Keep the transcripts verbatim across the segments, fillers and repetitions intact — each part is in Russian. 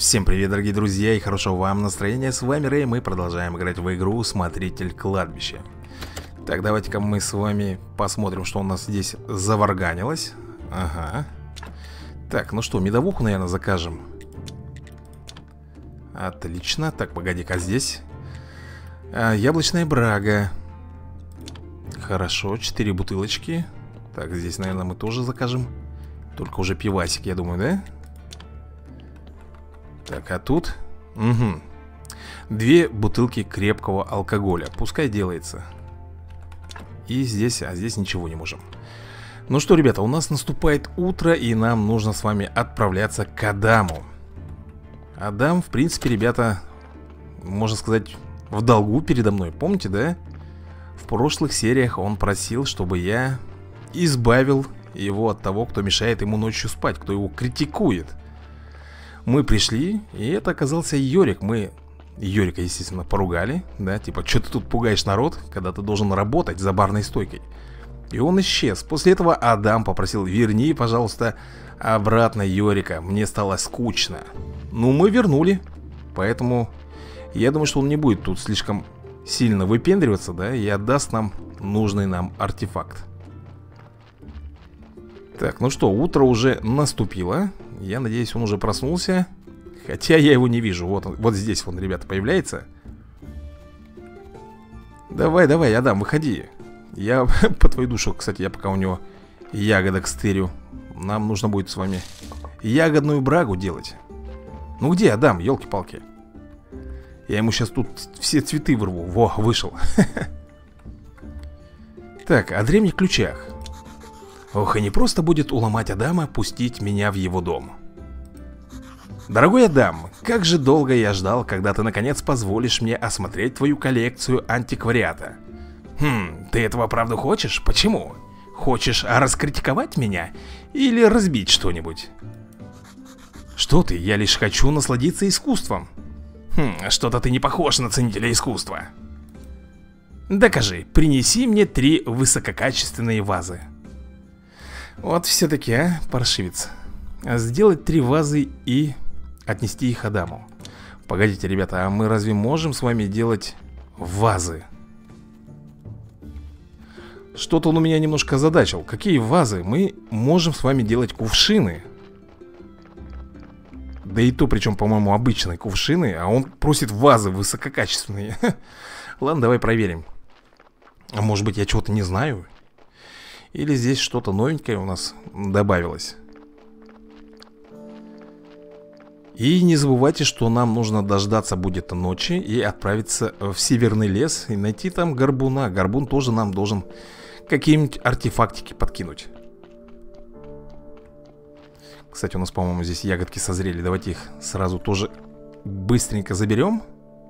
Всем привет, дорогие друзья, и хорошего вам настроения. С вами Рэй, мы продолжаем играть в игру Смотритель кладбища. Так, давайте-ка мы с вами посмотрим, что у нас здесь заварганилось. Ага. Так, ну что, медовуху, наверное, закажем. Отлично. Так, погоди-ка, здесь а, яблочная брага. Хорошо, четыре бутылочки. Так, здесь, наверное, мы тоже закажем. Только уже пивасик, я думаю, да? Так, а тут угу. Две бутылки крепкого алкоголя. Пускай делается. И здесь, а здесь ничего не можем. Ну что, ребята, у нас наступает утро, и нам нужно с вами отправляться к Адаму. Адам, в принципе, ребята, можно сказать, в долгу передо мной. Помните, да? В прошлых сериях он просил, чтобы я избавил его от того, кто мешает ему ночью спать, кто его критикует. Мы пришли, и это оказался Йорик. Мы Йорика, естественно, поругали. Да, типа, что ты тут пугаешь народ, когда ты должен работать за барной стойкой. И он исчез. После этого Адам попросил: верни, пожалуйста, обратно Йорика. Мне стало скучно. Ну, мы вернули. Поэтому я думаю, что он не будет тут слишком сильно выпендриваться, да, и отдаст нам нужный нам артефакт. Так, ну что, утро уже наступило. Я надеюсь, он уже проснулся. Хотя я его не вижу. Вот, он, вот здесь он, ребята, появляется. Давай, давай, Адам, выходи. Я по твою душу, кстати, я пока у него ягодок стырю. Нам нужно будет с вами ягодную брагу делать. Ну где Адам, елки-палки? Я ему сейчас тут все цветы вырву. Во, вышел. Так, о древних ключах. Ох, и не просто будет уломать Адама пустить меня в его дом. Дорогой Адам, как же долго я ждал, когда ты наконец позволишь мне осмотреть твою коллекцию антиквариата. Хм, ты этого правда хочешь? Почему? Хочешь раскритиковать меня? Или разбить что-нибудь? Что ты, я лишь хочу насладиться искусством. Хм, что-то ты не похож на ценителя искусства. Докажи, принеси мне три высококачественные вазы. Вот все-таки, а, паршивец. Сделать три вазы и отнести их Адаму. Погодите, ребята, а мы разве можем с вами делать вазы? Что-то он у меня немножко озадачил. Какие вазы? Мы можем с вами делать кувшины. Да и то, причем, по-моему, обычные кувшины. А он просит вазы высококачественные. Ладно, давай проверим. А может быть, я чего-то не знаю? Или здесь что-то новенькое у нас добавилось. И не забывайте, что нам нужно дождаться будет ночи и отправиться в северный лес и найти там горбуна. Горбун тоже нам должен какие-нибудь артефактики подкинуть. Кстати, у нас, по-моему, здесь ягодки созрели. Давайте их сразу тоже быстренько заберем.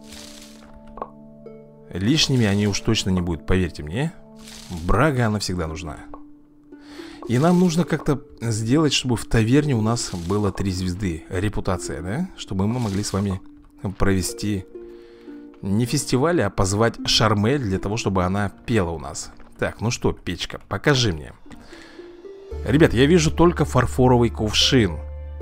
Лишними они уж точно не будут, поверьте мне. Брага, она всегда нужна. И нам нужно как-то сделать, чтобы в таверне у нас было три звезды. Репутация, да? Чтобы мы могли с вами провести не фестиваль, а позвать Шармель для того, чтобы она пела у нас. Так, ну что, печка, покажи мне. Ребят, я вижу только фарфоровый кувшин.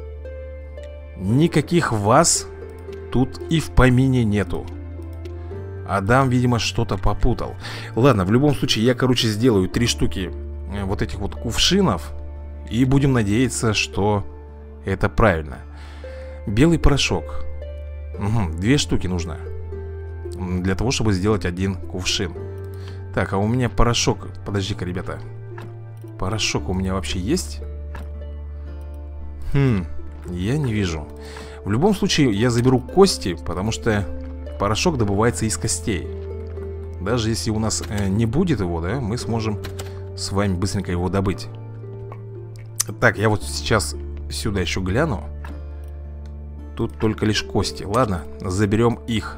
Никаких ваз тут и в помине нету. Адам, видимо, что-то попутал. Ладно, в любом случае, я, короче, сделаю три штуки вот этих вот кувшинов. И будем надеяться, что это правильно. Белый порошок. Угу, две штуки нужно для того, чтобы сделать один кувшин. Так, а у меня порошок. Подожди-ка, ребята. Порошок у меня вообще есть? Хм, я не вижу. В любом случае, я заберу кости, потому что порошок добывается из костей. Даже если у нас э, не будет его, да, мы сможем с вами быстренько его добыть. Так, я вот сейчас сюда еще гляну. Тут только лишь кости. Ладно, заберем их.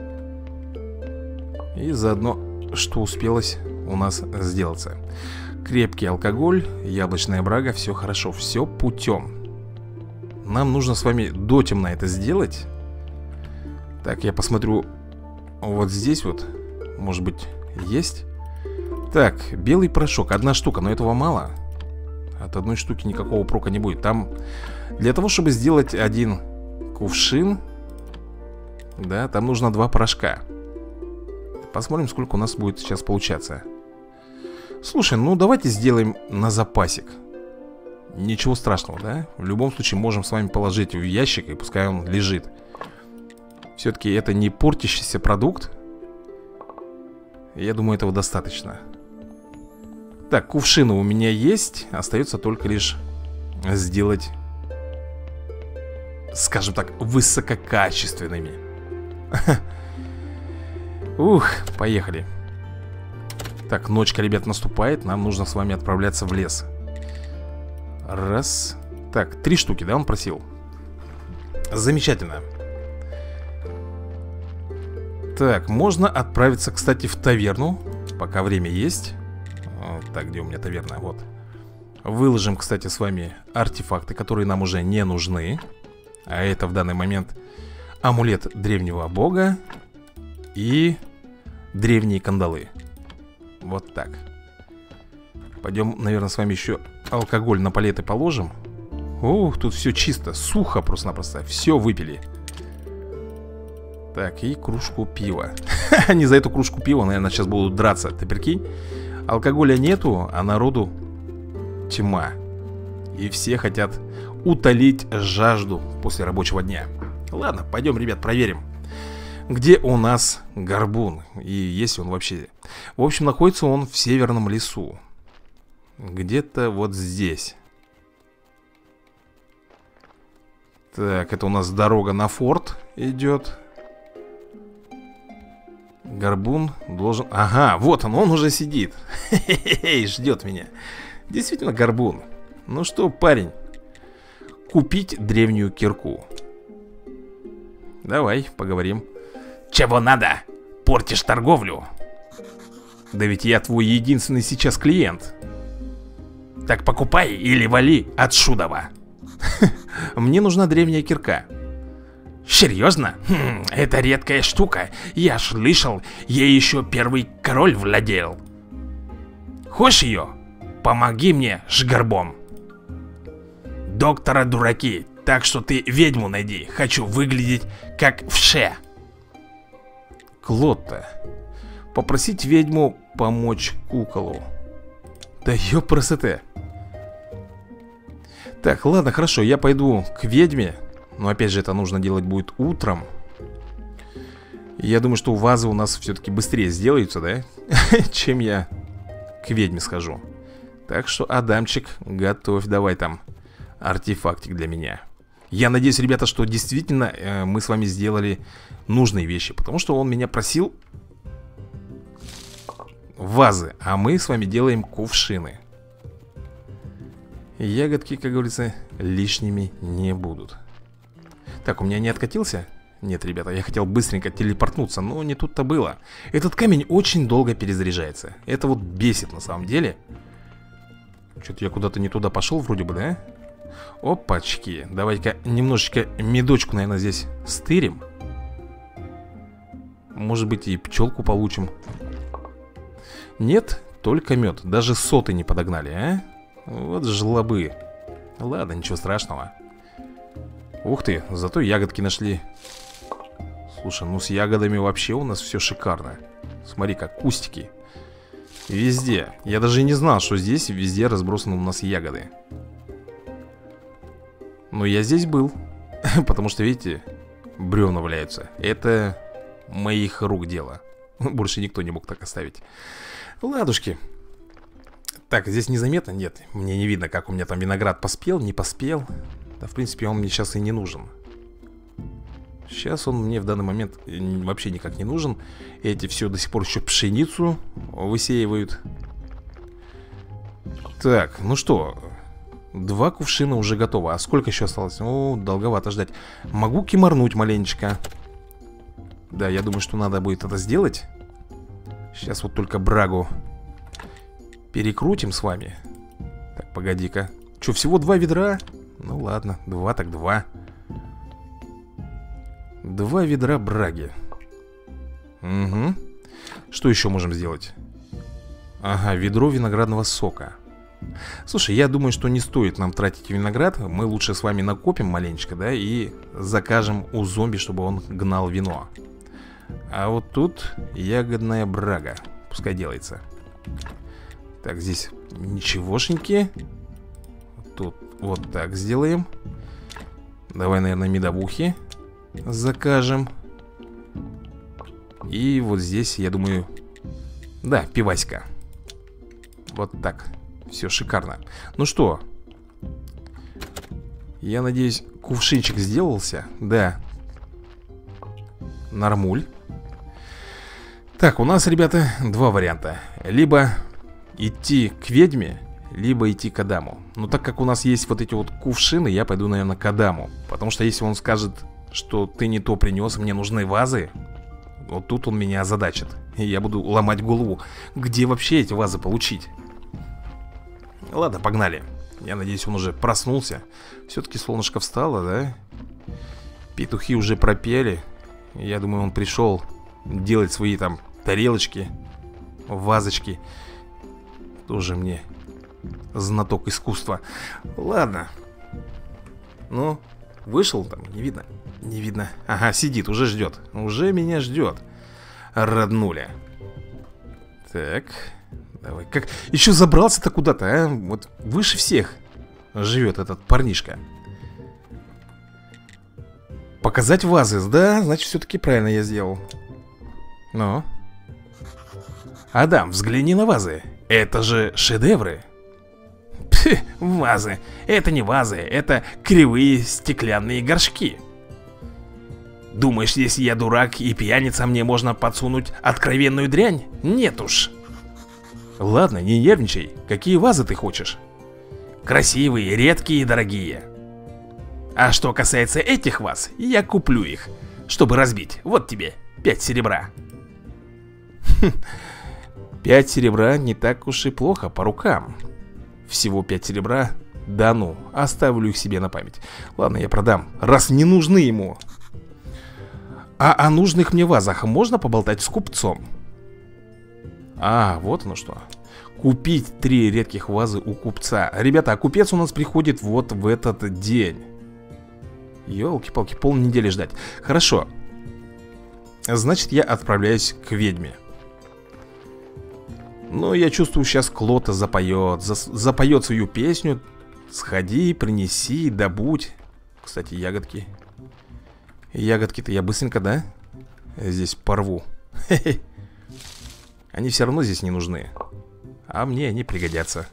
И заодно, что успелось у нас сделаться. Крепкий алкоголь, яблочная брага, все хорошо, все путем. Нам нужно с вами дотемно это сделать. Так, я посмотрю вот здесь вот. Может быть, есть? Так, белый порошок, одна штука, но этого мало. От одной штуки никакого прока не будет. Там для того, чтобы сделать один кувшин. Да, там нужно два порошка. Посмотрим, сколько у нас будет сейчас получаться. Слушай, ну давайте сделаем на запасик. Ничего страшного, да? В любом случае можем с вами положить в ящик, и пускай он лежит. Все-таки это не портящийся продукт. Я думаю, этого достаточно. Так, кувшины у меня есть. Остается только лишь сделать, скажем так, высококачественными. Ух, поехали. Так, ночка, ребят, наступает. Нам нужно с вами отправляться в лес. Раз. Так, три штуки, да, он просил? Замечательно. Так, можно отправиться, кстати, в таверну. Пока время есть. Вот, так, где у меня таверна? Вот. Выложим, кстати, с вами артефакты, которые нам уже не нужны. А это в данный момент амулет древнего бога и древние кандалы. Вот так. Пойдем, наверное, с вами еще алкоголь на палеты положим. Ух, тут все чисто, сухо просто-напросто. Все выпили. Так, и кружку пива. Они за эту кружку пива, наверное, сейчас будут драться. Ты прикинь? Алкоголя нету, а народу тьма. И все хотят утолить жажду после рабочего дня. Ладно, пойдем, ребят, проверим, где у нас горбун и есть он вообще. В общем, находится он в северном лесу. Где-то вот здесь. Так, это у нас дорога на форт идет. Горбун должен... Ага, вот он, он уже сидит. Хе-хе-хе, ждет меня. Действительно горбун. Ну что, парень, купить древнюю кирку. Давай, поговорим. Чего надо? Портишь торговлю. Да ведь я твой единственный сейчас клиент. Так покупай или вали отсюда. Мне нужна древняя кирка. Серьезно? Хм, это редкая штука. Я слышал, ей еще первый король владел. Хочешь ее? Помоги мне с горбом. Доктора дураки, так что ты ведьму найди. Хочу выглядеть как вше. Клотта. Попросить ведьму помочь куколу. Да ёпрст. Так, ладно, хорошо, я пойду к ведьме. Но опять же, это нужно делать будет утром. Я думаю, что вазы у нас все-таки быстрее сделаются, да? Чем я к ведьме схожу. Так что, Адамчик, готовь давай там артефактик для меня. Я надеюсь, ребята, что действительно э, мы с вами сделали нужные вещи. Потому что он меня просил вазы, а мы с вами делаем кувшины. Ягодки, как говорится, лишними не будут. Так, у меня не откатился? Нет, ребята, я хотел быстренько телепортнуться, но не тут-то было. Этот камень очень долго перезаряжается. Это вот бесит на самом деле. Что-то я куда-то не туда пошел вроде бы, да? Опачки, давай-ка немножечко медочку, наверное, здесь стырим. Может быть, и пчелку получим. Нет, только мед. Даже соты не подогнали, а? Вот жлобы. Ладно, ничего страшного. Ух ты, зато ягодки нашли. Слушай, ну с ягодами вообще у нас все шикарно. Смотри, как кустики везде. Я даже не знал, что здесь везде разбросаны у нас ягоды. Но я здесь был. Потому что, видите, бревна валяются. Это моих рук дело. Больше никто не мог так оставить. Ладушки. Так, здесь незаметно? Нет, мне не видно, как у меня там виноград поспел, не поспел. Да, в принципе, он мне сейчас и не нужен. Сейчас он мне в данный момент вообще никак не нужен. Эти все до сих пор еще пшеницу высеивают. Так, ну что, два кувшина уже готово. А сколько еще осталось? О, долговато ждать. Могу кимарнуть маленечко. Да, я думаю, что надо будет это сделать. Сейчас вот только брагу перекрутим с вами. Так, погоди-ка. Что, всего два ведра? Ну ладно, два так два. Два ведра браги. Угу. Что еще можем сделать? Ага, ведро виноградного сока. Слушай, я думаю, что не стоит нам тратить виноград. Мы лучше с вами накопим маленечко, да, и закажем у зомби, чтобы он гнал вино. А вот тут ягодная брага. Пускай делается. Так, здесь ничегошеньки. Тут вот так сделаем. Давай, наверное, медовухи закажем. И вот здесь, я думаю... Да, пиваська. Вот так. Все шикарно. Ну что? Я надеюсь, кувшинчик сделался. Да. Нормуль. Так, у нас, ребята, два варианта. Либо идти к ведьме, либо идти к Адаму. Но так как у нас есть вот эти вот кувшины, я пойду, наверное, к Адаму. Потому что если он скажет, что ты не то принес, мне нужны вазы, вот тут он меня озадачит. И я буду ломать голову, где вообще эти вазы получить. Ладно, погнали. Я надеюсь, он уже проснулся. Все-таки солнышко встало, да? Петухи уже пропели. Я думаю, он пришел делать свои там тарелочки, вазочки. Тоже мне знаток искусства. Ладно. Ну, вышел там, не видно? Не видно. Ага, сидит, уже ждет. Уже меня ждет. Роднуля. Так, давай. Как еще забрался-то куда-то, а? Вот выше всех живет этот парнишка. Показать вазы, да? Значит, все-таки правильно я сделал. Ну? Адам, взгляни на вазы. Это же шедевры. Пф, вазы. Это не вазы, это кривые стеклянные горшки. Думаешь, если я дурак и пьяница, мне можно подсунуть откровенную дрянь? Нет уж. Ладно, не нервничай. Какие вазы ты хочешь? Красивые, редкие и дорогие. А что касается этих ваз, я куплю их, чтобы разбить. Вот тебе пять серебра. Пять серебра не так уж и плохо по рукам. Всего пять серебра. Да ну, оставлю их себе на память. Ладно, я продам, раз не нужны ему. А о нужных мне вазах можно поболтать с купцом? А, вот оно что. Купить три редких вазы у купца. Ребята, а купец у нас приходит вот в этот день. Ёлки-палки, полнедели ждать. Хорошо. Значит, я отправляюсь к ведьме. Ну, я чувствую, сейчас Клота запоет за, Запоет свою песню. Сходи, принеси, добудь. Кстати, ягодки. Ягодки-то я быстренько, да? Здесь порву. Хе-хе. Они все равно здесь не нужны. А мне они пригодятся.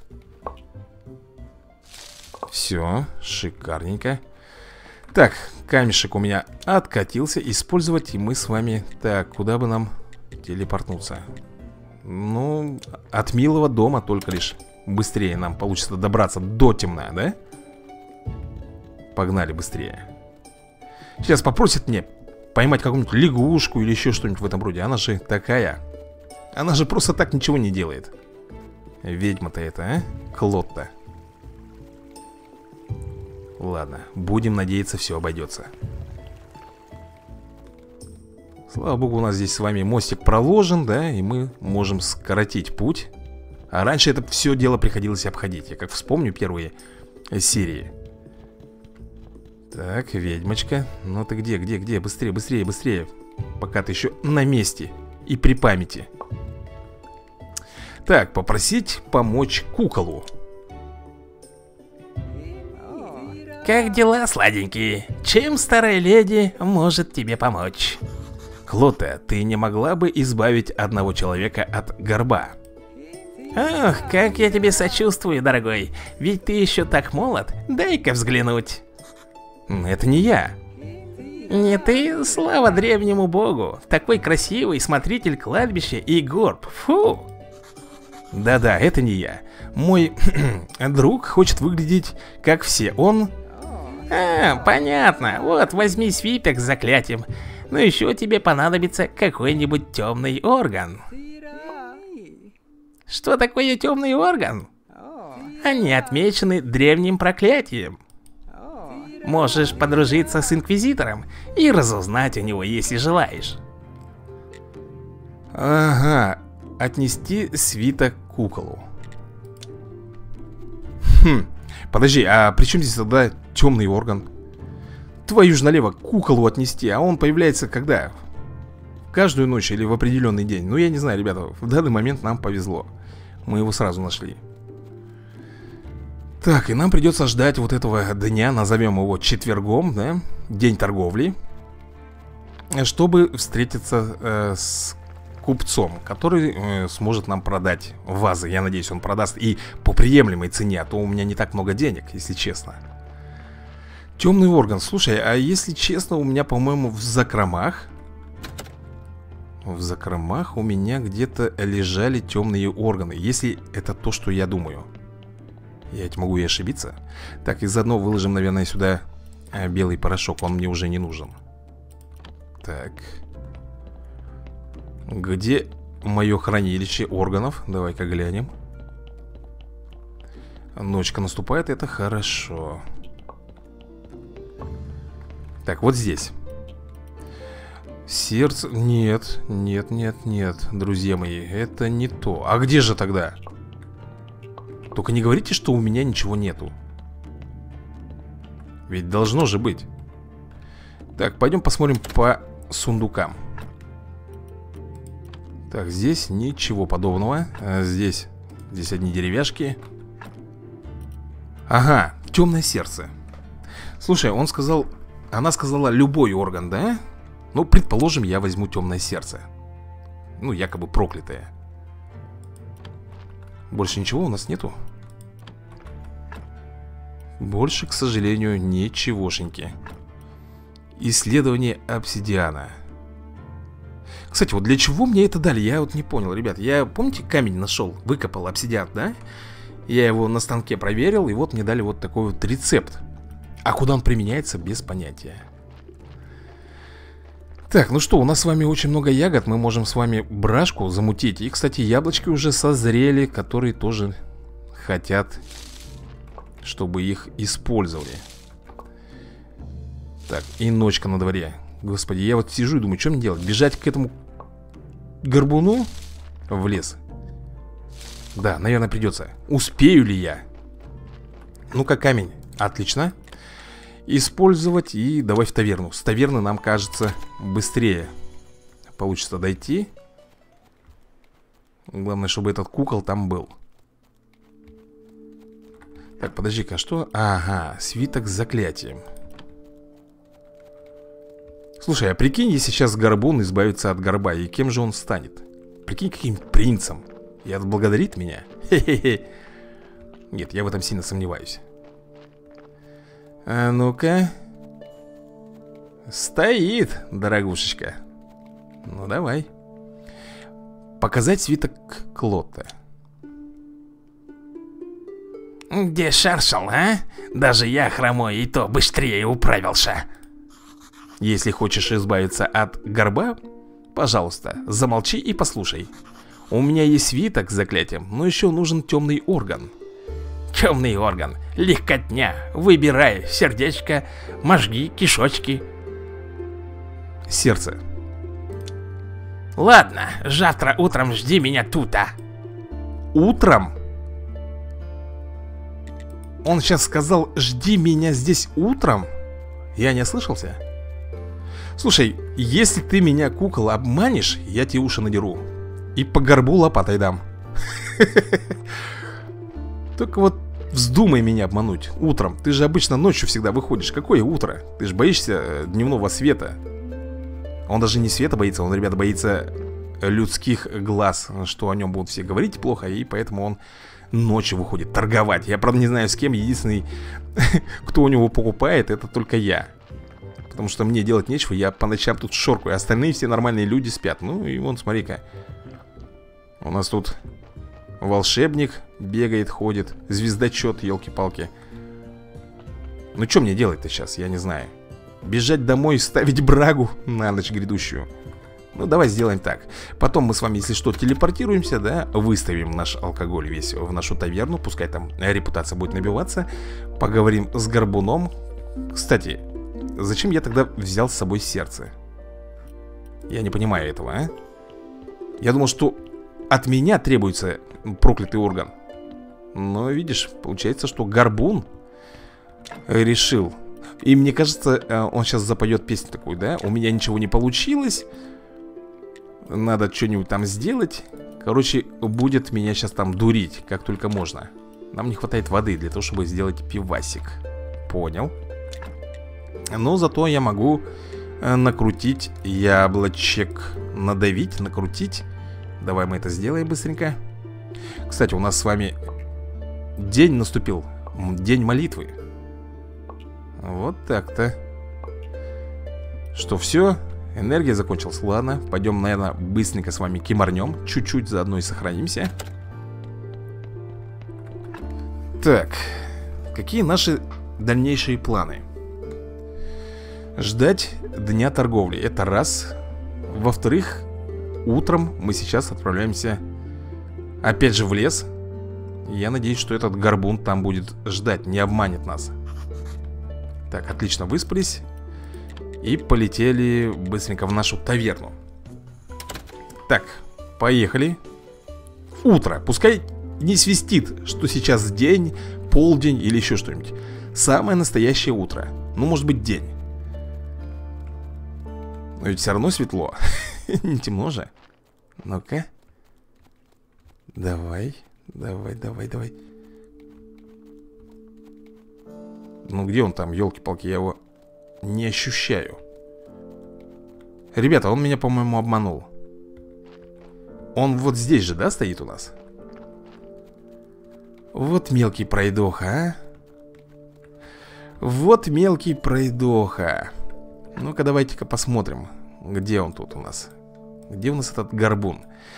Все, шикарненько. Так, камешек у меня откатился. Использовать, и мы с вами... Так, куда бы нам телепортнуться? Ну, от милого дома только лишь быстрее нам получится добраться до темна, да? Погнали быстрее. Сейчас попросит мне поймать какую-нибудь лягушку или еще что-нибудь в этом роде. Она же такая. Она же просто так ничего не делает. Ведьма-то это, а? Клод-то. Ладно, будем надеяться, все обойдется. Слава богу, у нас здесь с вами мостик проложен, да, и мы можем скоротить путь. А раньше это все дело приходилось обходить. Я как вспомню первые серии. Так, ведьмочка. Ну ты где, где, где? Быстрее, быстрее, быстрее. Пока ты еще на месте и при памяти. Так, попросить помочь куколу. Как дела, сладенькие? Чем старая леди может тебе помочь? Клота, ты не могла бы избавить одного человека от горба? Ох, как я тебе сочувствую, дорогой. Ведь ты еще так молод. Дай-ка взглянуть. Это не я. Не ты, слава древнему богу. Такой красивый смотритель кладбища и горб. Фу. Да-да, это не я. Мой друг хочет выглядеть как все. Он... А, понятно. Вот, возьми свиток с заклятием. Но еще тебе понадобится какой-нибудь темный орган. Что такое темный орган? Они отмечены древним проклятием. Можешь подружиться с инквизитором и разузнать у него, если желаешь. Ага, отнести свиток куколу. Хм, подожди, а при чем здесь тогда темный орган? Твою ж налево куколу отнести, а он появляется когда? Каждую ночь или в определенный день? Ну, я не знаю, ребята, в данный момент нам повезло. Мы его сразу нашли. Так, и нам придется ждать вот этого дня, назовем его четвергом, да? День торговли. Чтобы встретиться э, с купцом, который э, сможет нам продать вазы. Я надеюсь, он продаст и по приемлемой цене, а то у меня не так много денег, если честно. Темный орган. Слушай, а если честно, у меня, по-моему, в закромах В закромах у меня где-то лежали темные органы. Если это то, что я думаю. Я ведь могу и ошибиться. Так, и заодно выложим, наверное, сюда белый порошок. Он мне уже не нужен. Так. Где мое хранилище органов? Давай-ка глянем. Ночка наступает, это хорошо. Так, вот здесь. Сердце... Нет, нет, нет, нет, друзья мои, это не то. А где же тогда? Только не говорите, что у меня ничего нету. Ведь должно же быть. Так, пойдем посмотрим по сундукам. Так, здесь ничего подобного. а Здесь, здесь одни деревяшки. Ага, темное сердце. Слушай, он сказал... Она сказала любой орган, да? Ну, предположим, я возьму темное сердце. Ну, якобы проклятое. Больше ничего у нас нету? Больше, к сожалению, ничегошеньки. Исследование обсидиана. Кстати, вот для чего мне это дали? Я вот не понял, ребят. Я, помните, камень нашел, выкопал обсидиан, да? Я его на станке проверил, и вот мне дали вот такой вот рецепт. А куда он применяется, без понятия. Так, ну что, у нас с вами очень много ягод. Мы можем с вами брашку замутить. И, кстати, яблочки уже созрели, которые тоже хотят, чтобы их использовали. Так, и ночка на дворе. Господи, я вот сижу и думаю, что мне делать? Бежать к этому горбуну в лес? Да, наверное, придется. Успею ли я? Ну-ка, камень. Отлично. Использовать и давай в таверну. С таверны нам, кажется, быстрее получится дойти. Главное, чтобы этот кукол там был. Так, подожди-ка, что? Ага, свиток с заклятием. Слушай, а прикинь, если сейчас горбун избавится от горба, и кем же он станет? Прикинь, каким принцем. И отблагодарит меня? Хе-хе-хе. Нет, я в этом сильно сомневаюсь. А ну-ка. Стоит, дорогушечка. Ну, давай. Показать свиток Клотта. Где шаршал, а? Даже я, хромой, и то быстрее управился. Если хочешь избавиться от горба, пожалуйста, замолчи и послушай. У меня есть свиток с заклятием, но еще нужен темный орган. Темный орган, легкотня. Выбирай сердечко, мозги, кишочки. Сердце. Ладно, завтра утром жди меня тут-то. Утром? Он сейчас сказал, жди меня здесь утром? Я не ослышался? Слушай, если ты меня, кукол, обманешь, я тебе уши надеру. И по горбу лопатой дам. Только вот вздумай меня обмануть утром. Ты же обычно ночью всегда выходишь. Какое утро? Ты же боишься дневного света. Он даже не света боится, он, ребята, боится людских глаз, что о нем будут все говорить плохо, и поэтому он ночью выходит торговать. Я, правда, не знаю с кем. Единственный, кто у него покупает, это только я. Потому что мне делать нечего, я по ночам тут шоркаю. Остальные все нормальные люди спят. Ну и вон, смотри-ка. У нас тут волшебник бегает, ходит. Звездочет, елки-палки. Ну что мне делать-то сейчас, я не знаю. Бежать домой и ставить брагу на ночь грядущую. Ну давай сделаем так. Потом мы с вами, если что, телепортируемся, да. Выставим наш алкоголь весь в нашу таверну. Пускай там репутация будет набиваться. Поговорим с горбуном. Кстати, зачем я тогда взял с собой сердце? Я не понимаю этого, а? Я думал, что от меня требуется проклятый орган. Но видишь, получается, что горбун решил. И мне кажется, он сейчас запоет песню такую, да? У меня ничего не получилось. Надо что-нибудь там сделать. Короче, будет меня сейчас там дурить, как только можно. Нам не хватает воды для того, чтобы сделать пивасик. Понял. Но зато я могу накрутить яблочек. Надавить, накрутить. Давай мы это сделаем быстренько. Кстати, у нас с вами день наступил. День молитвы. Вот так-то. Что, все? Энергия закончилась. Ладно, пойдем, наверное, быстренько с вами кимарнем. Чуть-чуть заодно и сохранимся. Так. Какие наши дальнейшие планы? Ждать дня торговли. Это раз. Во-вторых, утром мы сейчас отправляемся опять же в лес. Я надеюсь, что этот горбун там будет ждать, не обманет нас. Так, отлично, выспались. И полетели быстренько в нашу таверну. Так, поехали. Утро, пускай не свистит, что сейчас день, полдень или еще что-нибудь. Самое настоящее утро. Ну, может быть, день. Но ведь все равно светло. Не темно же. Ну-ка. Давай, давай, давай, давай. Ну где он там, елки-палки, я его не ощущаю. Ребята, он меня, по-моему, обманул. Он вот здесь же, да, стоит у нас? Вот мелкий пройдоха, а? Вот мелкий пройдоха. Ну-ка, давайте-ка посмотрим, где он тут у нас. Где у нас этот горбун?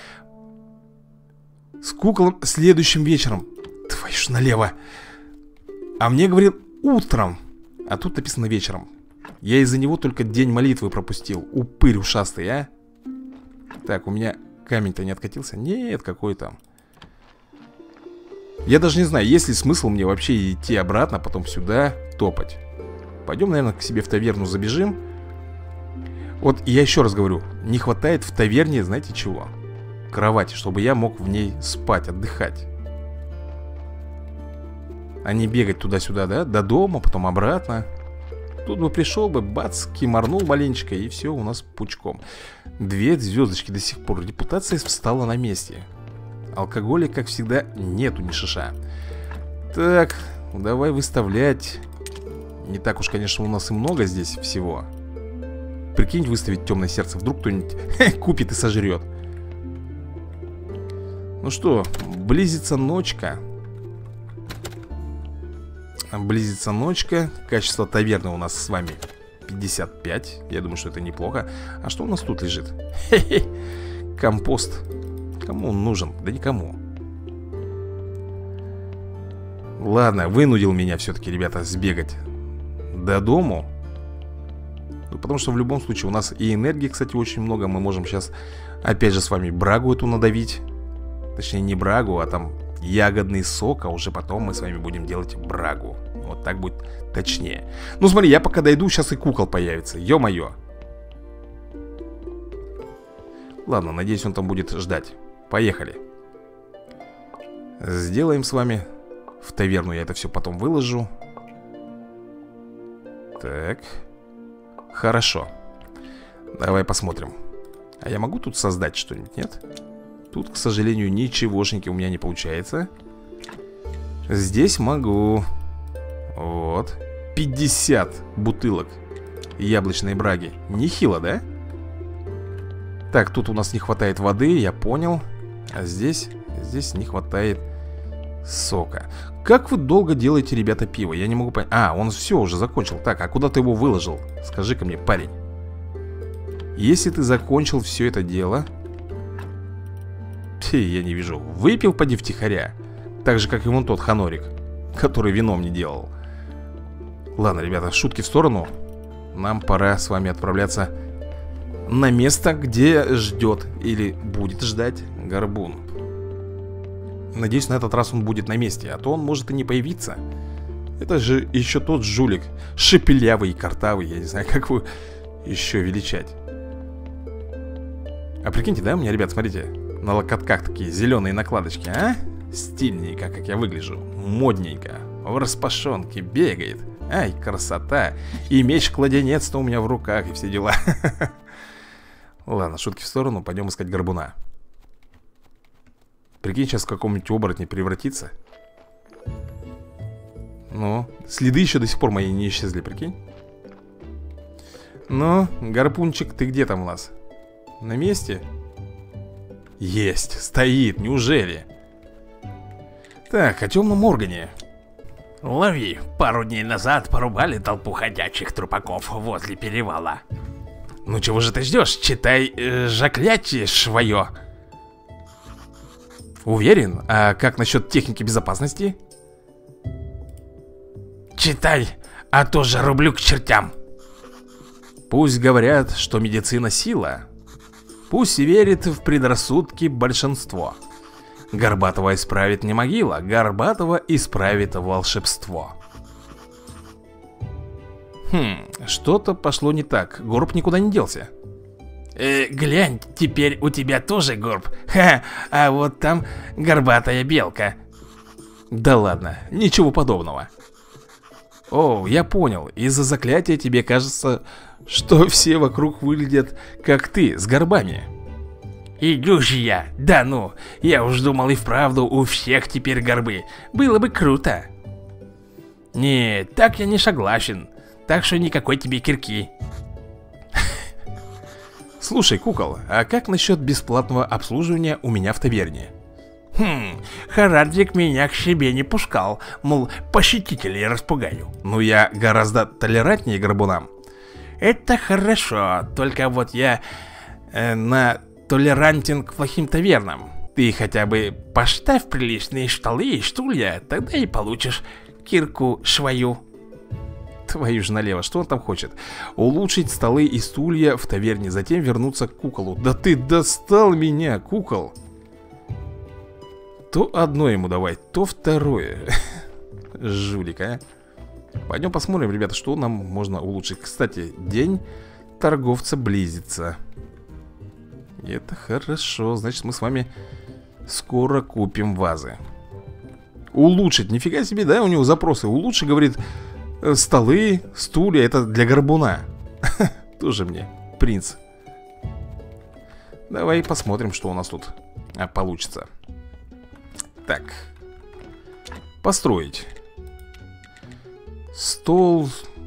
С куклом следующим вечером. Твою ж налево. А мне говорил утром. А тут написано вечером. Я из-за него только день молитвы пропустил. Упырь ушастый, а? Так, у меня камень-то не откатился? Нет, какой там. Я даже не знаю, есть ли смысл мне вообще идти обратно, потом сюда топать. Пойдем, наверное, к себе в таверну забежим. Вот я еще раз говорю, не хватает в таверне, знаете чего? Кровати, чтобы я мог в ней спать, отдыхать. А не бегать туда-сюда, да? До дома, потом обратно. Тут бы пришел бы, бац, кимарнул маленечко, и все у нас пучком. Две звездочки до сих пор. Репутация встала на месте. Алкоголя, как всегда, нету ни шиша. Так, давай выставлять. Не так уж, конечно, у нас и много здесь всего. Прикинь, выставить темное сердце. Вдруг кто-нибудь купит и сожрет. Ну что, близится ночка. Близится ночка. Качество таверны у нас с вами пятьдесят пять. Я думаю, что это неплохо. А что у нас тут лежит? Хе-хе. Компост. Кому он нужен? Да никому. Ладно, вынудил меня все-таки, ребята, сбегать до дому. Ну, потому что в любом случае у нас и энергии, кстати, очень много. Мы можем сейчас опять же с вами брагу эту надавить. Точнее, не брагу, а там ягодный сок. А уже потом мы с вами будем делать брагу. Вот так будет точнее. Ну, смотри, я пока дойду, сейчас и кукол появится. Ё-моё. Ладно, надеюсь, он там будет ждать. Поехали. Сделаем с вами. В таверну я это все потом выложу. Так. Хорошо. Давай посмотрим. А я могу тут создать что-нибудь, нет? Тут, к сожалению, ничегошеньки у меня не получается. Здесь могу. Вот. пятьдесят бутылок яблочной браги. Нехило, да? Так, тут у нас не хватает воды, я понял. А здесь, здесь не хватает сока. Как вы долго делаете, ребята, пиво? Я не могу понять. А, он все уже закончил. Так, а куда ты его выложил? Скажи-ка мне, парень. Если ты закончил все это дело... Фи, я не вижу. Выпил, поди втихаря. Так же, как и вон тот ханорик, который вином не делал. Ладно, ребята, шутки в сторону. Нам пора с вами отправляться на место, где ждет или будет ждать горбун. Надеюсь, на этот раз он будет на месте, а то он может и не появиться. Это же еще тот жулик, шепелявый и картавый. Я не знаю, как его еще величать. А прикиньте, да, у меня, ребят, смотрите, на локотках такие зеленые накладочки, а? Стильненько, как я выгляжу. Модненько. В распашонке бегает. Ай, красота. И меч-кладенец-то у меня в руках, и все дела. Ладно, шутки в сторону, пойдем искать горбуна. Прикинь, сейчас в каком-нибудь оборотне превратится. Ну, следы еще до сих пор мои не исчезли, прикинь. Ну, гарпунчик, ты где там у нас? На месте? Есть, стоит, неужели? Так, о темном органе. Лови, пару дней назад порубали толпу ходячих трупаков возле перевала. Ну чего же ты ждешь? Читай э, заклятие свое. Уверен? А как насчет техники безопасности? Читай, а то же рублю к чертям. Пусть говорят, что медицина сила. Пусть верит в предрассудки большинство. Горбатого исправит не могила, Горбатого исправит волшебство. Хм, что-то пошло не так. Горб никуда не делся. э, Глянь, теперь у тебя тоже горб. Ха, а вот там горбатая белка. Да ладно, ничего подобного. О, я понял. Из-за заклятия тебе кажется, что все вокруг выглядят как ты, с горбами. Иду же я, да ну, я уж думал и вправду у всех теперь горбы. Было бы круто. Нет, так я не согласен. Так что никакой тебе кирки. Слушай, кукол, а как насчет бесплатного обслуживания у меня в таверне? Хм, Харадзик меня к себе не пускал. Мол, посетителей распугаю. Ну я гораздо толерантнее горбунам. Это хорошо, только вот я э, на... толерантен к плохим тавернам. Ты хотя бы поставь приличные столы и стулья, тогда и получишь кирку свою. Твою же налево, что он там хочет? Улучшить столы и стулья в таверне, затем вернуться к куколу. Да ты достал меня, кукол. То одно ему давай, то второе. Жулик, а. Пойдем посмотрим, ребята, что нам можно улучшить. Кстати, день торговца близится. Это хорошо, значит мы с вами скоро купим вазы. Улучшить, нифига себе, да, у него запросы. Улучшить, говорит, столы, стулья, это для горбуна. Тоже мне, принц. Давай посмотрим, что у нас тут а, получится. Так. Построить. Стол.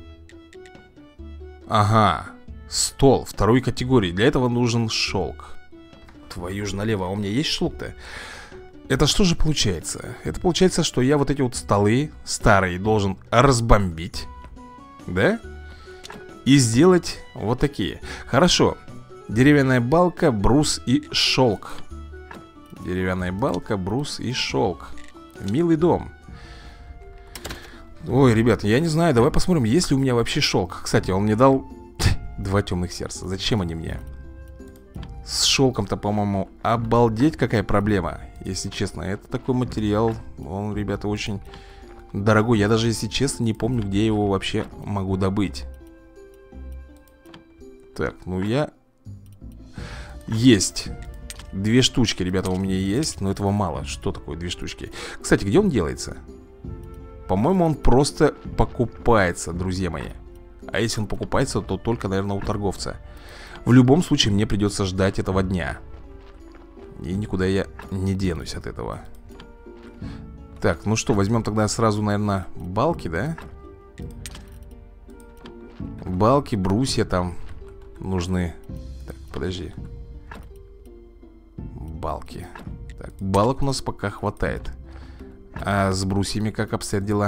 Ага. Стол второй категории. Для этого нужен шелк. Твою же налево, а у меня есть шелк-то? Это что же получается? Это получается, что я вот эти вот столы старые должен разбомбить. Да? И сделать вот такие. Хорошо. Деревянная балка, брус и шелк. Деревянная балка, брус и шелк. Милый дом. Ой, ребят, я не знаю. Давай посмотрим, есть ли у меня вообще шелк. Кстати, он мне дал два темных сердца. Зачем они мне? С шелком-то, по-моему, обалдеть какая проблема. Если честно, это такой материал. Он, ребята, очень дорогой. Я даже, если честно, не помню, где я его вообще могу добыть. Так, ну я... Есть. Две штучки, ребята, у меня есть. Но этого мало. Что такое две штучки? Кстати, где он делается? По-моему, он просто покупается, друзья мои. А если он покупается, то только, наверное, у торговца. В любом случае, мне придется ждать этого дня. И никуда я не денусь от этого. Так, ну что, возьмем тогда сразу, наверное, балки, да? Балки, брусья там нужны. Так, подожди. Балки. Так, балок у нас пока хватает. А с брусьями как обстоят дела?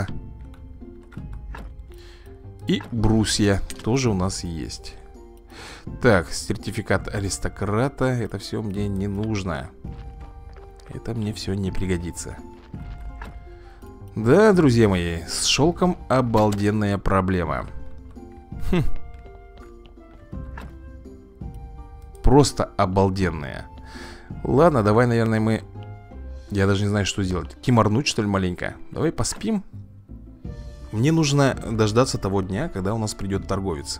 И брусья тоже у нас есть. Так, сертификат аристократа. Это все мне не нужно. Это мне все не пригодится. Да, друзья мои, с шелком обалденная проблема. Хм. Просто обалденная. Ладно, давай, наверное, мы... Я даже не знаю, что сделать. Киморнуть, что ли, маленько? Давай поспим. Мне нужно дождаться того дня, когда у нас придет торговец.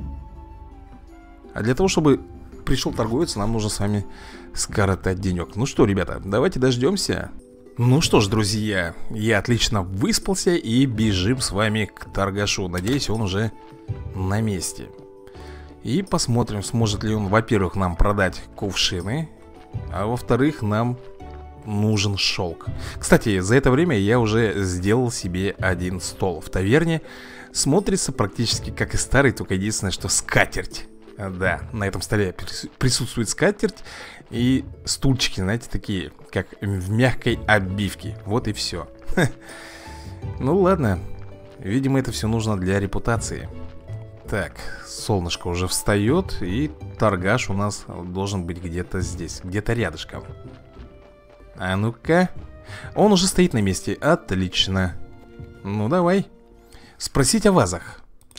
А для того, чтобы пришел торговец, нам нужно с вами скоротать денек. Ну что, ребята, давайте дождемся. Ну что ж, друзья, я отлично выспался и бежим с вами к торгашу. Надеюсь, он уже на месте. И посмотрим, сможет ли он, во-первых, нам продать кувшины, а во-вторых, нам нужен шелк. Кстати, за это время я уже сделал себе один стол в таверне. Смотрится практически как и старый, только единственное, что скатерть. Да, на этом столе присутствует скатерть и стульчики, знаете, такие, как в мягкой обивке. Вот и все. Ну ладно, видимо, это все нужно для репутации. Так, солнышко уже встает, и торгаш у нас должен быть где-то здесь, где-то рядышком. А ну-ка. Он уже стоит на месте, отлично. Ну давай спросить о вазах.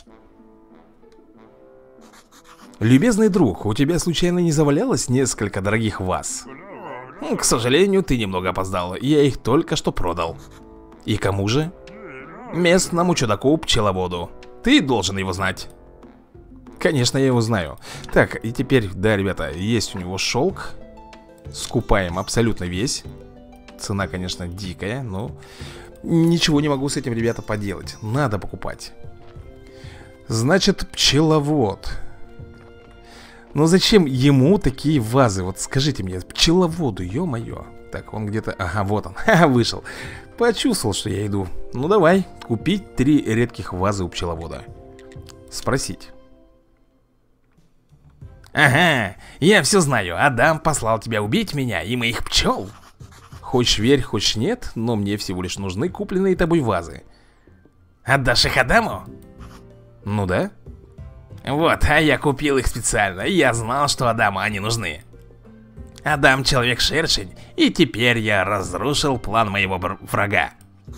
Любезный друг, у тебя случайно не завалялось несколько дорогих ваз? К сожалению, ты немного опоздал. Я их только что продал. И кому же? Местному чудаку-пчеловоду. Ты должен его знать. Конечно, я его знаю. Так, и теперь, да, ребята, есть у него шелк. Скупаем абсолютно весь. Цена, конечно, дикая, но ничего не могу с этим, ребята, поделать. Надо покупать. Значит, пчеловод. Но зачем ему такие вазы? Вот скажите мне, пчеловоду, ё-моё. Так, он где-то... Ага, вот он, ха-ха, вышел. Почувствовал, что я иду. Ну давай, купить три редких вазы у пчеловода. Спросить. Ага, я все знаю. Адам послал тебя убить меня и моих пчел. Хочешь верь, хочешь нет, но мне всего лишь нужны купленные тобой вазы. Отдашь их Адаму? Ну да. Вот, а я купил их специально. Я знал, что Адаму они нужны. Адам человек-шершень, и теперь я разрушил план моего врага.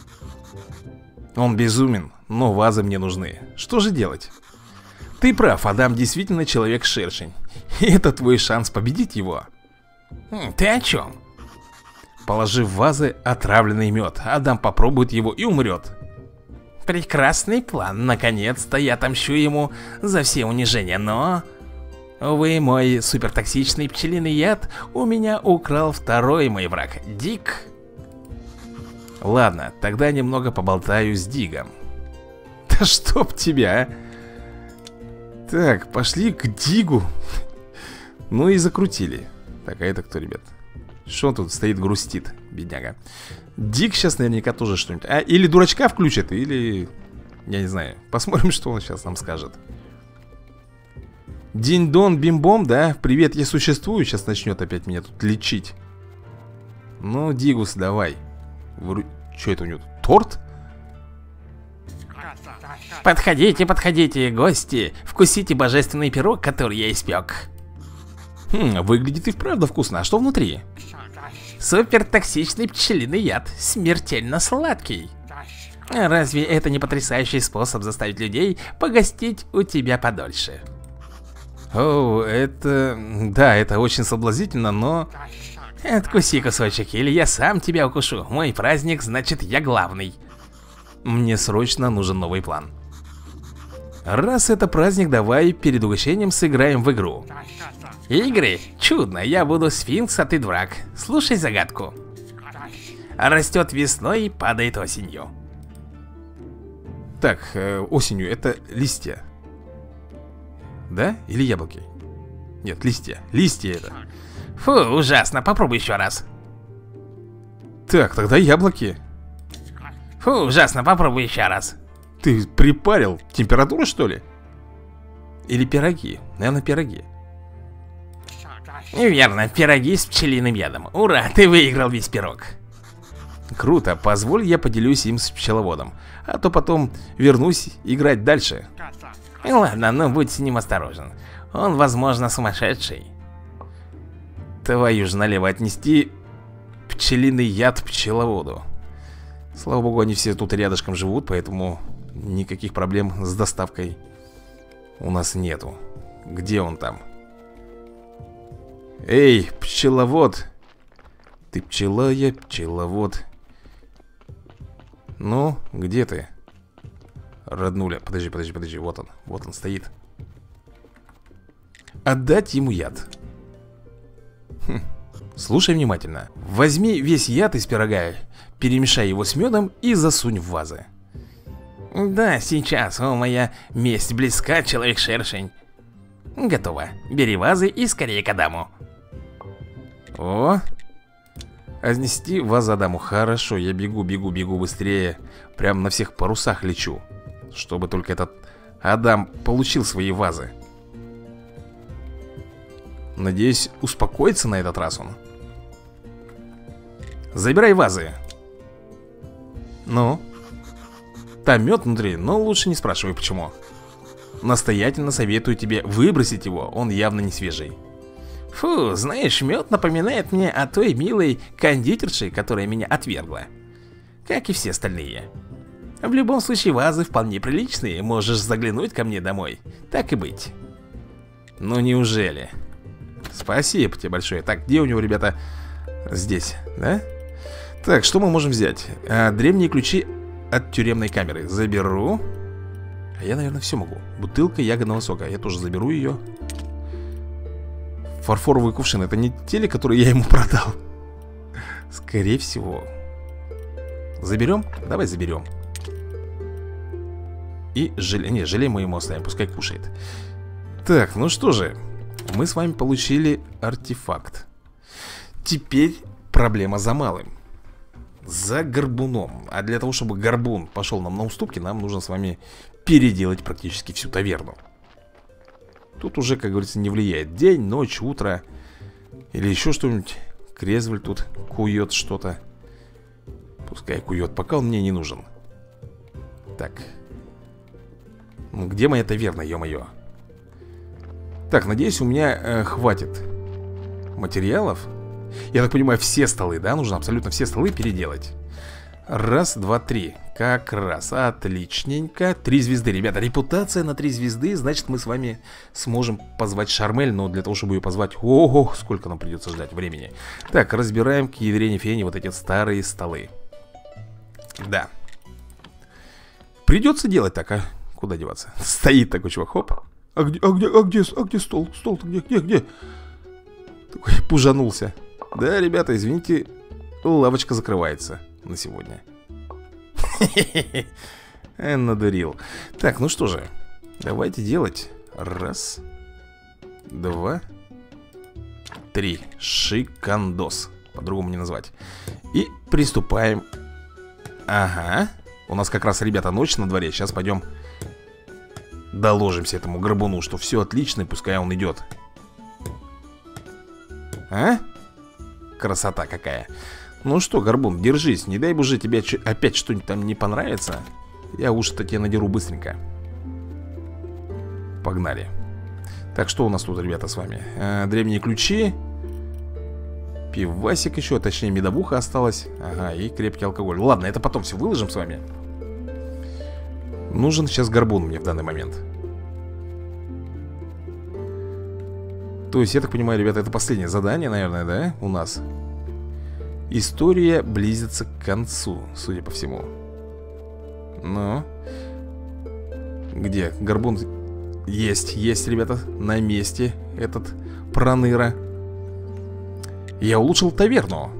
Он безумен, но вазы мне нужны. Что же делать? Ты прав, Адам действительно человек-шершень. И это твой шанс победить его. Ты о чем? Положи в вазы отравленный мед. Адам попробует его и умрет. Прекрасный план. Наконец-то я отомщу ему за все унижения, но... Увы, мой супертоксичный пчелиный яд у меня украл второй мой враг, Дик. Ладно, тогда немного поболтаю с Дигом. Да чтоб тебя, а? Так, пошли к Дигу. Ну и закрутили. Так, а это кто, ребят? Что он тут стоит, грустит, бедняга. Дик сейчас наверняка тоже что-нибудь. А, или дурачка включит, или... Я не знаю. Посмотрим, что он сейчас нам скажет. Динь-дон, бим-бом, да? Привет, я существую. Сейчас начнет опять меня тут лечить. Ну, Дигус, давай. Вру... Что это у него? Торт? Подходите, подходите, гости. Вкусите божественный пирог, который я испек. Хм, выглядит и вправду вкусно. А что внутри? Супер токсичный пчелиный яд. Смертельно сладкий. Разве это не потрясающий способ заставить людей погостить у тебя подольше? О, это... Да, это очень соблазнительно, но... Откуси кусочек, или я сам тебя укушу. Мой праздник, значит, я главный. Мне срочно нужен новый план. Раз это праздник, давай перед угощением сыграем в игру. Игры? Чудно, я буду сфинкс, а ты дурак. Слушай загадку. Растет весной, падает осенью. Так, э, осенью это листья. Да? Или яблоки? Нет, листья. Листья это. Фу, ужасно, попробуй еще раз. Так, тогда яблоки. Фу, ужасно, попробуй еще раз. Ты припарил? Температура, что ли? Или пироги? Наверное, пироги. Верно, пироги с пчелиным ядом. Ура, ты выиграл весь пирог. Круто, позволь я поделюсь им с пчеловодом. А то потом вернусь играть дальше. Ладно, но будь с ним осторожен. Он, возможно, сумасшедший. Твою же налево отнести пчелиный яд пчеловоду. Слава богу, они все тут рядышком живут, поэтому никаких проблем с доставкой у нас нету. Где он там? Эй, пчеловод. Ты пчела, я пчеловод. Ну, где ты? Роднуля, подожди, подожди, подожди, вот он, вот он стоит. Отдать ему яд. Хм. Слушай внимательно. Возьми весь яд из пирога, перемешай его с медом и засунь в вазы. Да, сейчас, о, моя месть близка, человек-шершень. Готово. Бери вазы и скорее к Адаму. О! Отнести вазы Адаму. Хорошо, я бегу, бегу, бегу быстрее. Прям на всех парусах лечу. Чтобы только этот Адам получил свои вазы. Надеюсь, успокоится на этот раз он. Забирай вазы. Ну? Там мед внутри, но лучше не спрашивай почему. Настоятельно советую тебе выбросить его, он явно не свежий. Фу, знаешь, мед напоминает мне о той милой кондитерше, которая меня отвергла. Как и все остальные. В любом случае, вазы вполне приличные, можешь заглянуть ко мне домой. Так и быть. Ну неужели? Спасибо тебе большое. Так, где у него, ребята? Здесь, да? Так, что мы можем взять? А, древние ключи от тюремной камеры. Заберу. А я, наверное, все могу. Бутылка ягодного сока. Я тоже заберу ее. Фарфоровый кувшин. Это не те ли, которые я ему продал? Скорее всего. Заберем? Давай заберем. И желе... Не, желе мы ему оставим. Пускай кушает. Так, ну что же. Мы с вами получили артефакт. Теперь проблема за малым. За горбуном. А для того, чтобы горбун пошел нам на уступки, нам нужно с вами переделать практически всю таверну. Тут уже, как говорится, не влияет день, ночь, утро или еще что-нибудь. Крезвель тут кует что-то. Пускай кует, пока он мне не нужен. Так. Ну, где моя таверна, ё-моё? Так, надеюсь, у меня э, хватит материалов. Я так понимаю, все столы, да? Нужно абсолютно все столы переделать. Раз, два, три. Как раз, отличненько. Три звезды, ребята, репутация на три звезды. Значит, мы с вами сможем позвать Шармель. Но для того, чтобы ее позвать, ого, сколько нам придется ждать времени. Так, разбираем к ядрене фени вот эти старые столы. Да. Придется делать так, а? Куда деваться? Стоит такой чувак, хоп. А где, а где, а где, а где стол? Стол-то где, где, где? Такой пужанулся. Да, ребята, извините, лавочка закрывается на сегодня. Надурил. Так, ну что же, давайте делать. Раз, два, три. Шикандос. По-другому не назвать. И приступаем. Ага. У нас как раз, ребята, ночь на дворе. Сейчас пойдем доложимся этому горбуну, что все отлично, и пускай он идет. А? Красота какая. Ну что, горбун, держись. Не дай боже тебе опять что-нибудь там не понравится. Я уши-то тебе надеру быстренько. Погнали. Так, что у нас тут, ребята, с вами? А, древние ключи. Пивасик еще, точнее медовуха осталась. Ага, и крепкий алкоголь. Ладно, это потом все выложим с вами. Нужен сейчас горбун мне в данный момент. То есть, я так понимаю, ребята, это последнее задание, наверное, да, у нас. История близится к концу, судя по всему. Ну. Где? Горбун. Есть, есть, ребята, на месте этот проныра. Я улучшил таверну.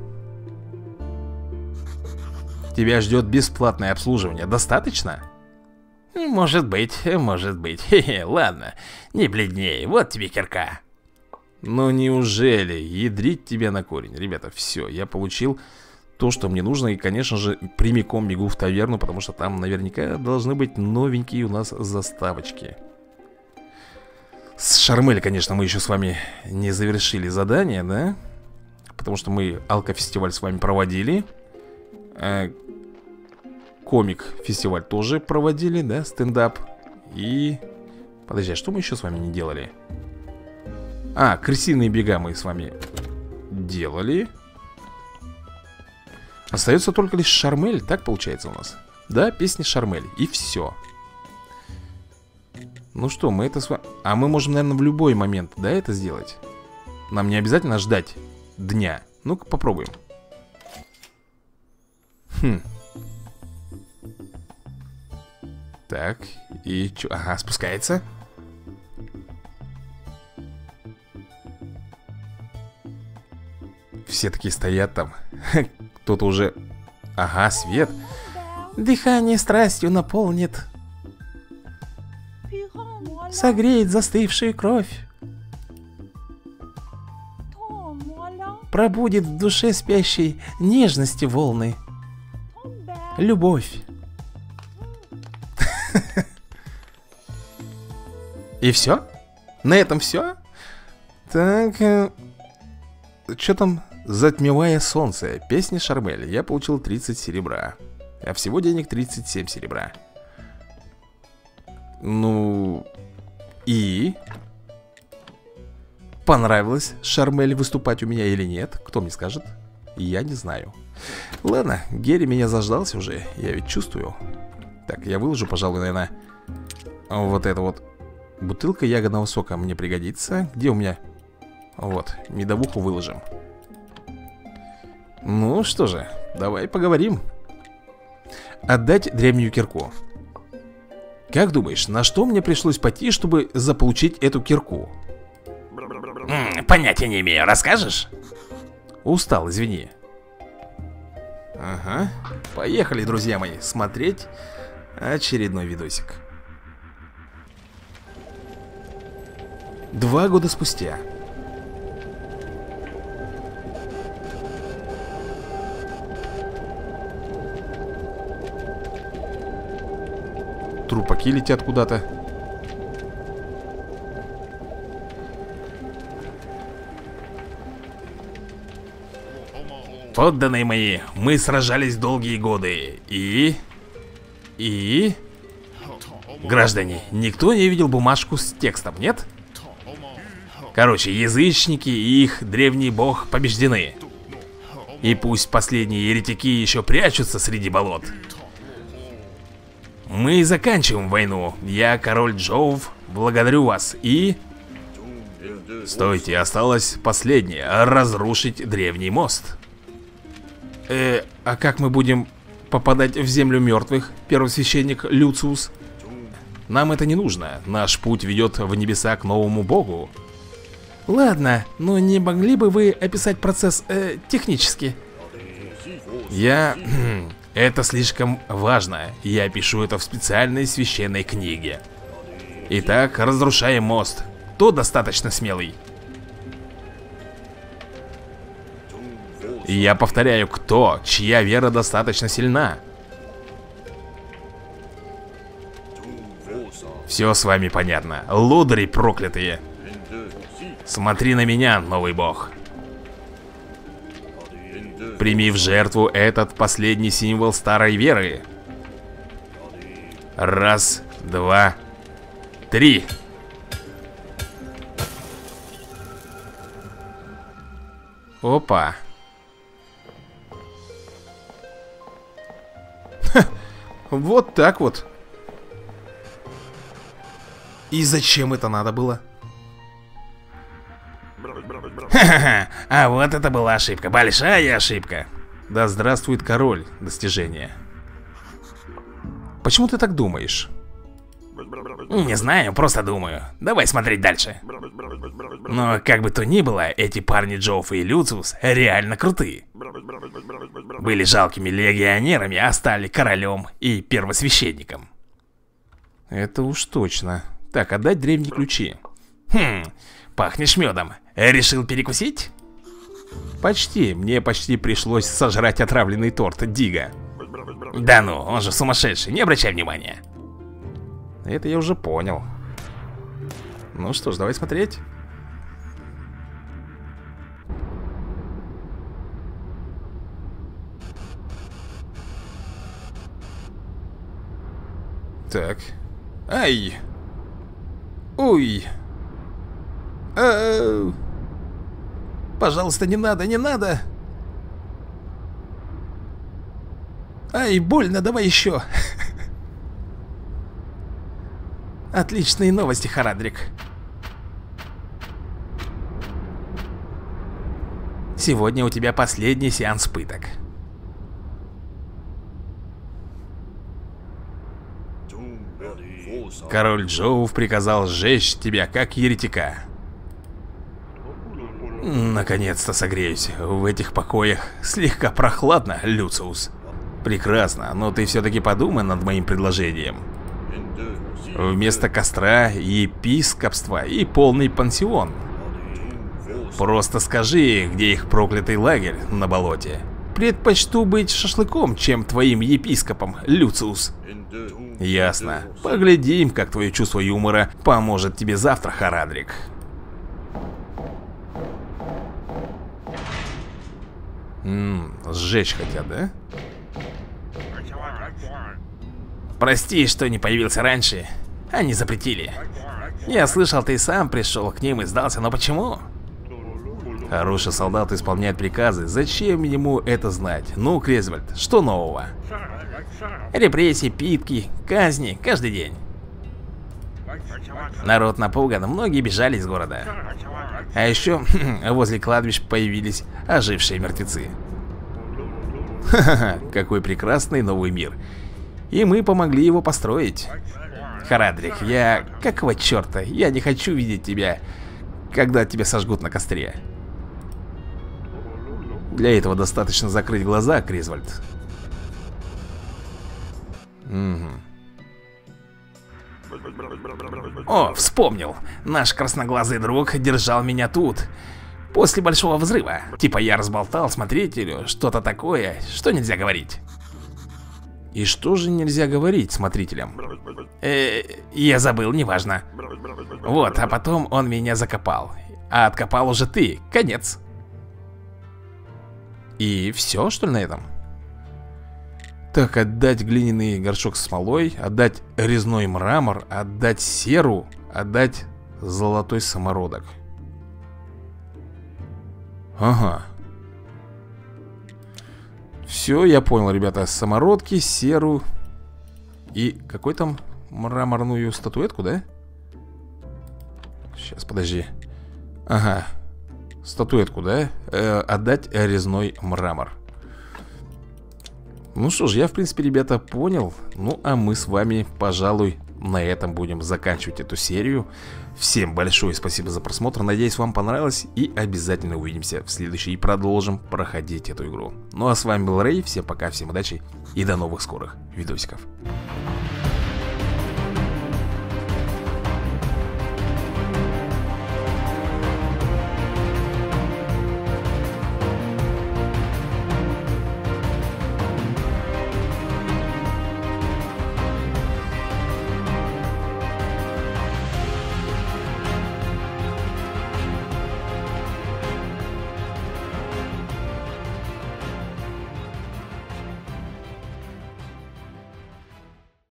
Тебя ждет бесплатное обслуживание. Достаточно? Может быть, может быть. Хе-хе, ладно, не бледней, вот тебе кирка. Ну неужели? Ядрить тебя на корень. Ребята, все, я получил то, что мне нужно. И, конечно же, прямиком бегу в таверну, потому что там наверняка должны быть новенькие у нас заставочки. С Шармель, конечно, мы еще с вами не завершили задание, да? Потому что мы алкофестиваль с вами проводили. э, Комик-фестиваль тоже проводили, да? Стендап. И... Подожди, а что мы еще с вами не делали? А, крысиные бега мы с вами делали. Остается только лишь Шармель, так получается у нас. Да, песни Шармель, и все. Ну что, мы это с вами... А мы можем, наверное, в любой момент, да, это сделать? Нам не обязательно ждать дня. Ну-ка, попробуем. Хм. Так, и чё? Ага, спускается. Все такие стоят там. Кто-то уже... Ага, свет. Дыхание страстью наполнит. Согреет застывшую кровь. Пробудит в душе спящей нежности волны. Любовь. И все? На этом все? Так... Э... Что там? Затмевая солнце. Песня Шармель. Я получил тридцать серебра. А всего денег тридцать семь серебра. Ну... И... Понравилось Шармель выступать у меня или нет? Кто мне скажет? Я не знаю. Ладно, Герри меня заждался уже. Я ведь чувствую. Так, я выложу, пожалуй, наверное, вот это вот. Бутылка ягодного сока мне пригодится. Где у меня? Вот, медовуху выложим. Ну что же, давай поговорим. Отдать древнюю кирку. Как думаешь, на что мне пришлось пойти, чтобы заполучить эту кирку? М, понятия не имею, расскажешь? Устал, извини. Ага, поехали, друзья мои, смотреть очередной видосик. Два года спустя. Трупаки летят куда-то. Подданные мои, мы сражались долгие годы. И... И... Граждане, никто не видел бумажку с текстом, нет? Короче, язычники и их древний бог побеждены. И пусть последние еретики еще прячутся среди болот. Мы заканчиваем войну. Я, король Джоув, благодарю вас. И... Стойте, осталось последнее. Разрушить древний мост. Э, а как мы будем попадать в землю мертвых, первосвященник Люциус? Нам это не нужно. Наш путь ведет в небеса к новому богу. Ладно, но не могли бы вы описать процесс э, технически? Я... Это слишком важно. Я пишу это в специальной священной книге. Итак, разрушаем мост. Кто достаточно смелый? Я повторяю, кто, чья вера достаточно сильна? Все с вами понятно. Лодыри проклятые. Смотри на меня, новый бог. Прими в жертву этот последний символ старой веры. Раз, два, три. Опа. Ха, вот так вот. И зачем это надо было? Ха-ха-ха, а вот это была ошибка, большая ошибка. Да здравствует король, достижение. Почему ты так думаешь? Не знаю, просто думаю. Давай смотреть дальше. Но как бы то ни было, эти парни Джоуф и Люциус реально крутые. Были жалкими легионерами, а стали королем и первосвященником. Это уж точно. Так, отдать древние ключи. Хм, пахнешь медом. Решил перекусить? Почти, мне почти пришлось сожрать отравленный торт Дига. Да ну, он же сумасшедший, не обращай внимания. Это я уже понял. Ну что ж, давай смотреть. Так. Ай! Ой! А-а-а. Пожалуйста, не надо, не надо! Ай, больно, давай еще! Отличные новости, Харадрик. Сегодня у тебя последний сеанс пыток. Король Джоув приказал сжечь тебя, как еретика. Наконец-то согреюсь. В этих покоях слегка прохладно, Люциус. Прекрасно, но ты все-таки подумай над моим предложением. Вместо костра епископства и полный пансион. Просто скажи, где их проклятый лагерь на болоте. Предпочту быть шашлыком, чем твоим епископом, Люциус. Ясно. Поглядим, как твое чувство юмора поможет тебе завтра, Харадрик. Ммм, сжечь хотят, да? Прости, что не появился раньше. Они запретили. Я слышал, ты сам пришел к ним и сдался, но почему? Хороший солдат исполняет приказы. Зачем ему это знать? Ну, Крезвальд, что нового? Репрессии, пытки, казни каждый день. Народ напуган, многие бежали из города. А еще возле кладбищ появились ожившие мертвецы. Ха-ха-ха, какой прекрасный новый мир. И мы помогли его построить. Харадрик, я... Какого черта? Я не хочу видеть тебя, когда тебя сожгут на костре. Для этого достаточно закрыть глаза, Крезвальд. Угу. О, вспомнил. Наш красноглазый друг держал меня тут после большого взрыва. Типа я разболтал смотрителю что-то такое, что нельзя говорить. И что же нельзя говорить смотрителям? Э, я забыл, неважно. Вот, а потом он меня закопал. А откопал уже ты, конец. И все, что ли, на этом? Так, отдать глиняный горшок с смолой, отдать резной мрамор, отдать серу, отдать золотой самородок. Ага. Все, я понял, ребята. Самородки, серу и какой там мраморную статуэтку, да? Сейчас, подожди. Ага. Статуэтку, да? Э, отдать резной мрамор. Ну что ж, я в принципе, ребята, понял. Ну, а мы с вами, пожалуй, на этом будем заканчивать эту серию. Всем большое спасибо за просмотр. Надеюсь, вам понравилось. И обязательно увидимся в следующей и продолжим проходить эту игру. Ну а с вами был Рэй. Всем пока, всем удачи и до новых скорых видосиков.